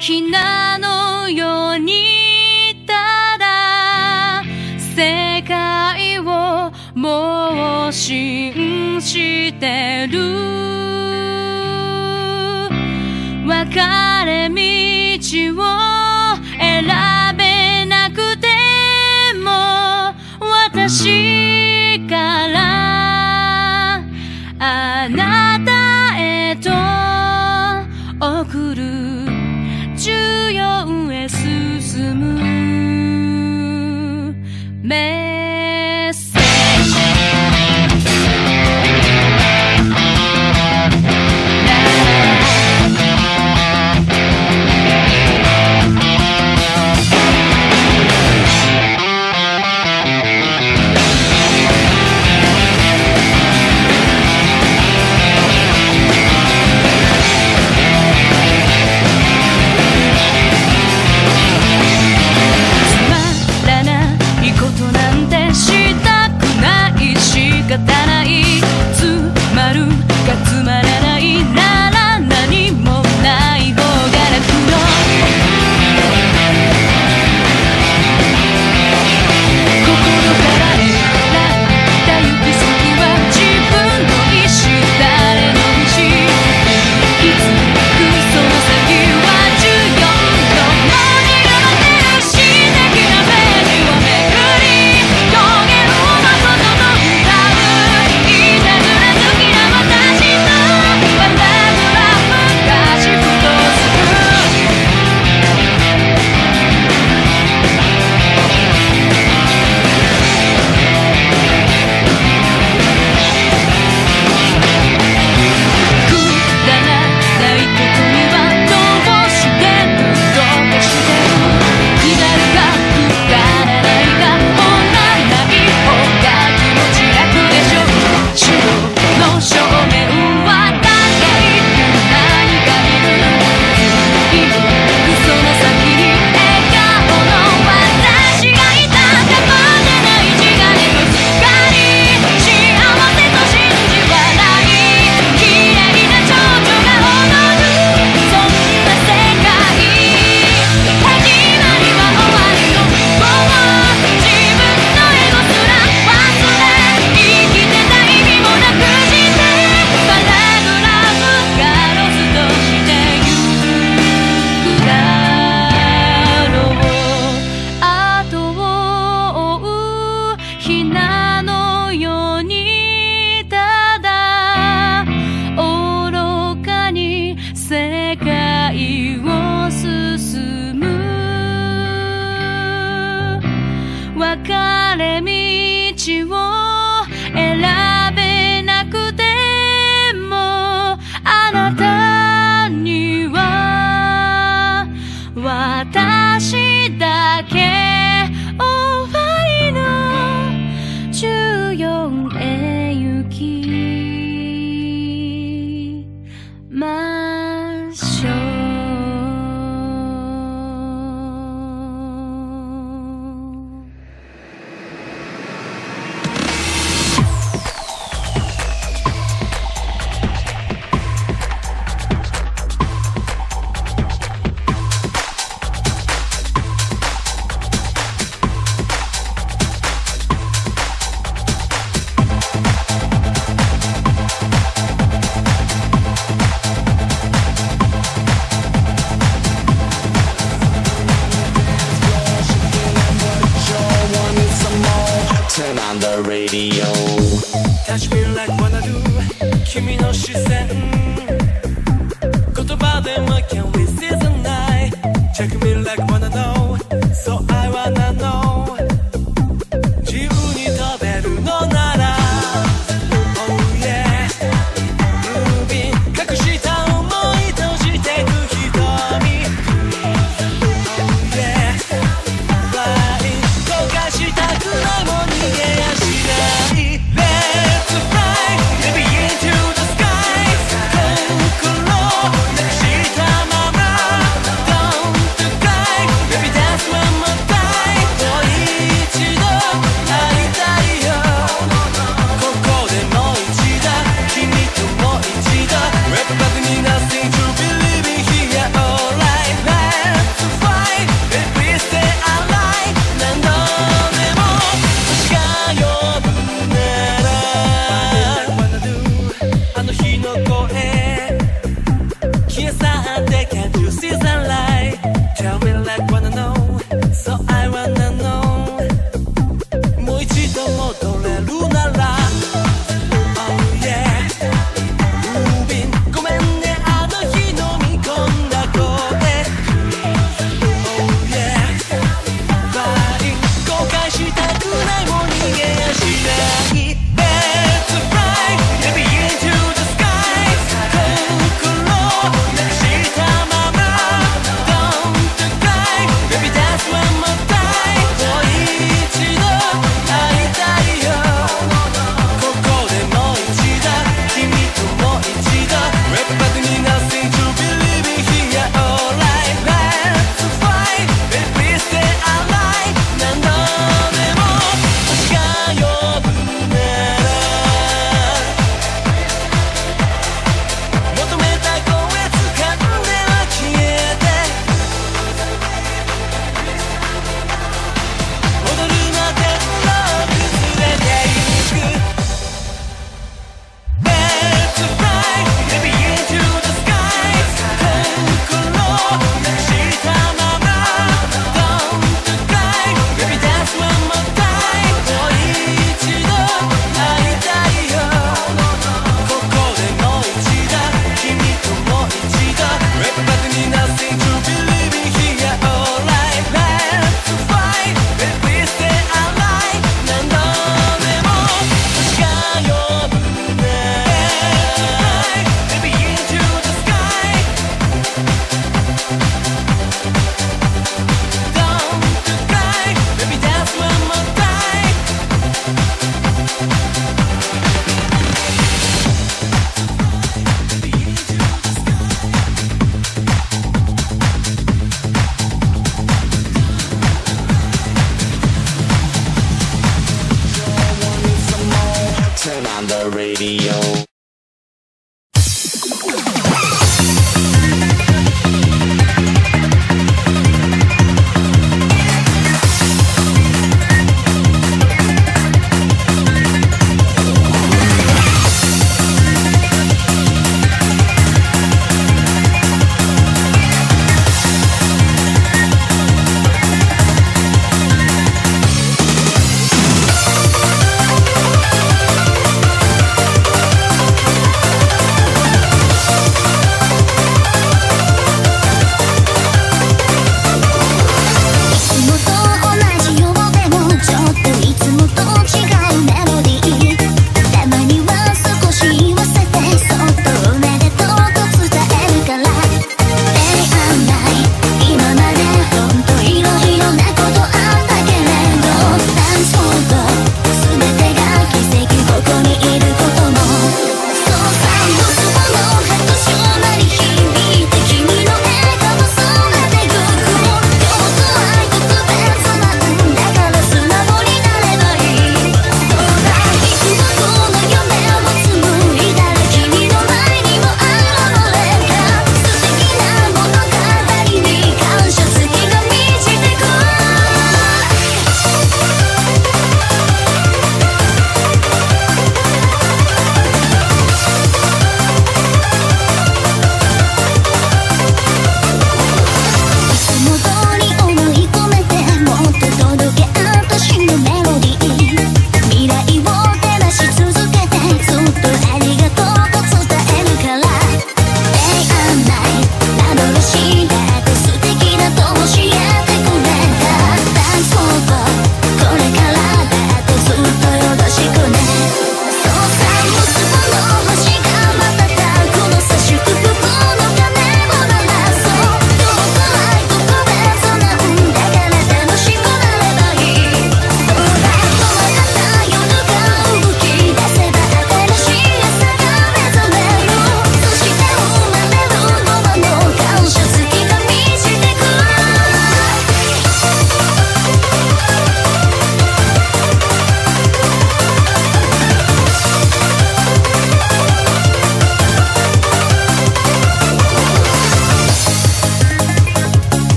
ひなのようにただ世界をもう信じてる。分かれ道を選べなくても私からあなたへと送る。14へ進むメッセージ。仕方ない。つまるかつまらないなら何もない方が楽の。心から選んだ行き先は自分の意志。誰の意志いつ行くその先は14の文字が待ってる。詩的なページをめくり表現をまことの Let's fly, maybe into the skies.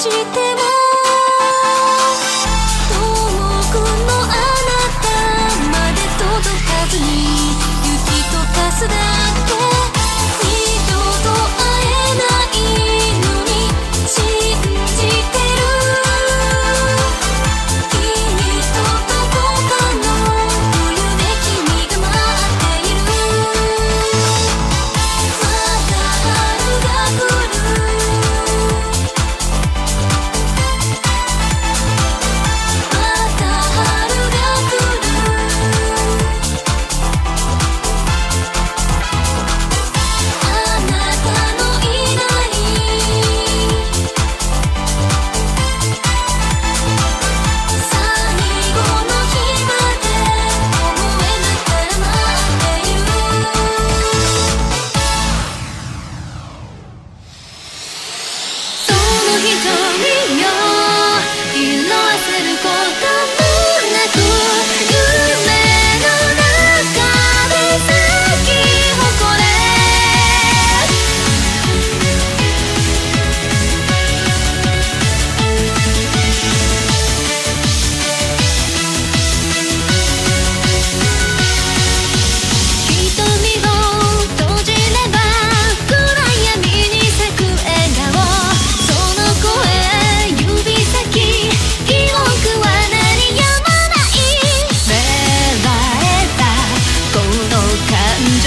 しても遠くのあなたまで届かずに雪溶かすだけ二度と会えないのに信じてる君とどこかの冬で君が待っているまた春が来るまた春が来るあなたのいない最後の日まで思えながら待っているその瞳よ色あせることもなく夢の中で咲き誇れ瞳を閉じれば暗闇に咲く笑顔その声指先記憶は鳴りやまない芽生えたこの感情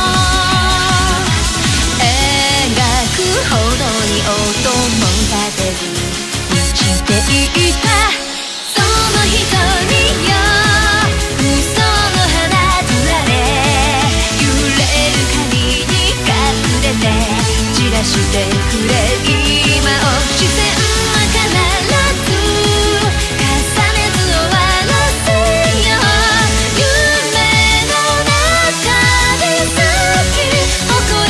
描くほどに音も立てずにしていたその瞳よ嘘の花ずられ揺れる髪に隠れて散らしてくれ今を視線は必ず重ねず終わらせよ夢の中で咲き誇れ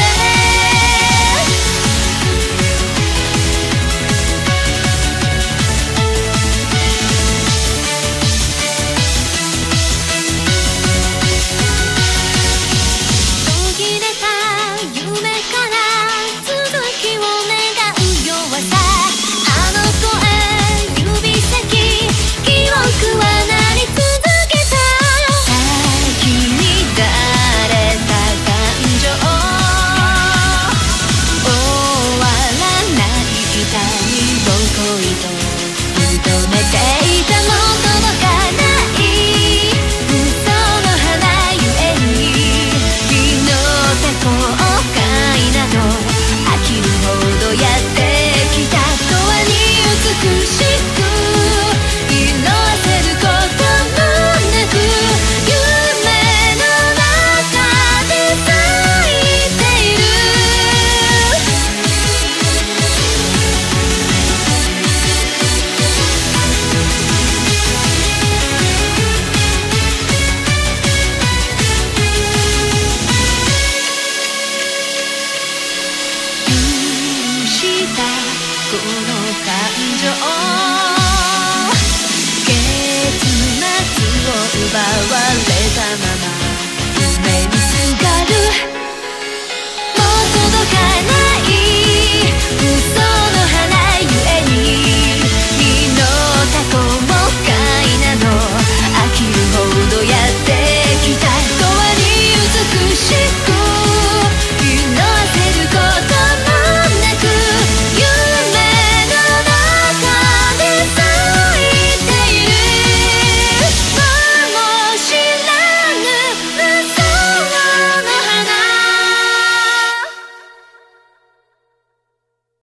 途切れた夢から続きを願う弱さあの声指先記憶はなり続けた先に乱れた感情終わらない痛みを恋と認めていたも届かない嘘の花ゆえに祈って後悔など飽きるほどやってきた永遠に美しく色あせることもなく夢の中で咲いている許したこの感情結末を奪われたまま夢にすがるもう届かない嘘